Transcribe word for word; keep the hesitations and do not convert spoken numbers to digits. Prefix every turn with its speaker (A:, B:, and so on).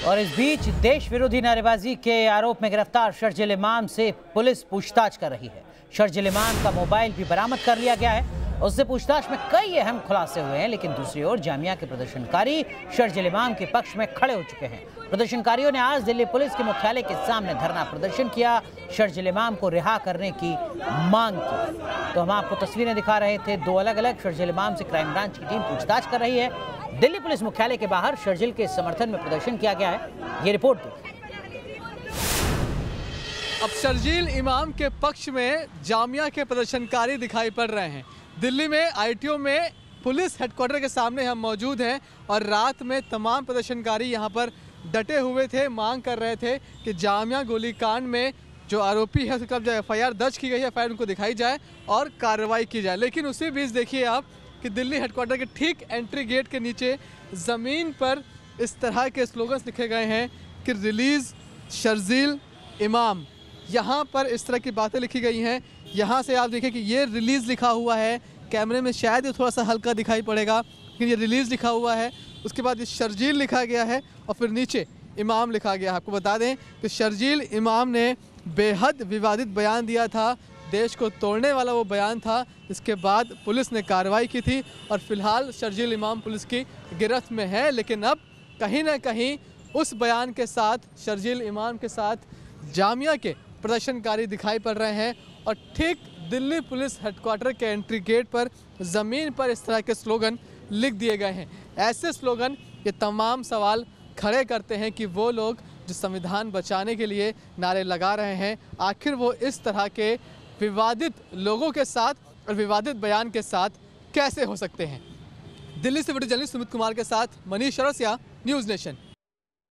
A: और इस बीच देश विरोधी नारेबाजी के आरोप में गिरफ्तार शर्जील इमाम से पुलिस पूछताछ कर रही है। शर्जील इमाम का मोबाइल भी बरामद कर लिया गया है। उससे पूछताछ में कई अहम खुलासे हुए हैं, लेकिन दूसरी ओर जामिया के प्रदर्शनकारी शर्जील इमाम के पक्ष में खड़े हो चुके हैं। प्रदर्शनकारियों ने आज दिल्ली पुलिस के मुख्यालय के सामने धरना प्रदर्शन किया, शर्जील इमाम को रिहा करने की मांग की। तो हम आपको तस्वीरें दिखा रहे थे, दो अलग अलग। शर्जील इमाम से क्राइम ब्रांच की टीम पूछताछ कर रही है। दिल्ली पुलिस मुख्यालय के बाहर शर्जील के समर्थन में प्रदर्शन किया गया है। ये रिपोर्ट देखिए।
B: अब शर्जील इमाम के पक्ष में जामिया के प्रदर्शनकारी दिखाई पड़ रहे हैं। दिल्ली में आईटीओ में पुलिस हेडक्वार्टर के सामने हम मौजूद हैं और रात में तमाम प्रदर्शनकारी यहां पर डटे हुए थे, मांग कर रहे थे कि जामिया गोलीकांड में जो आरोपी है उसका जो एफ आई आर दर्ज की गई है, एफ आई आर उनको दिखाई जाए और कार्रवाई की जाए। लेकिन उसी बीच देखिए आप कि दिल्ली हेडक्वार्टर के ठीक एंट्री गेट के नीचे ज़मीन पर इस तरह के स्लोगन्स लिखे गए हैं कि रिलीज़ शर्जील इमाम। यहाँ पर इस तरह की बातें लिखी गई हैं। यहाँ से आप देखिए कि ये रिलीज़ लिखा हुआ है, कैमरे में शायद ये थोड़ा सा हल्का दिखाई पड़ेगा, लेकिन ये रिलीज़ लिखा हुआ है। उसके बाद ये शर्जील लिखा गया है और फिर नीचे इमाम लिखा गया है। आपको बता दें कि शर्जील इमाम ने बेहद विवादित बयान दिया था, देश को तोड़ने वाला वो बयान था। इसके बाद पुलिस ने कार्रवाई की थी और फिलहाल शर्जील इमाम पुलिस की गिरफ्त में है। लेकिन अब कहीं ना कहीं उस बयान के साथ, शर्जील इमाम के साथ जामिया के प्रदर्शनकारी दिखाई पड़ रहे हैं और ठीक दिल्ली पुलिस हेडक्वार्टर के एंट्री गेट पर ज़मीन पर इस तरह के स्लोगन लिख दिए गए हैं। ऐसे स्लोगन ये तमाम सवाल खड़े करते हैं कि वो लोग जो संविधान बचाने के लिए नारे लगा रहे हैं, आखिर वो इस तरह के विवादित लोगों के साथ और विवादित बयान के साथ कैसे हो सकते हैं। दिल्ली से वीडियो जर्नलिस्ट सुमित कुमार के साथ मनीष अरसिया, न्यूज़ नेशन।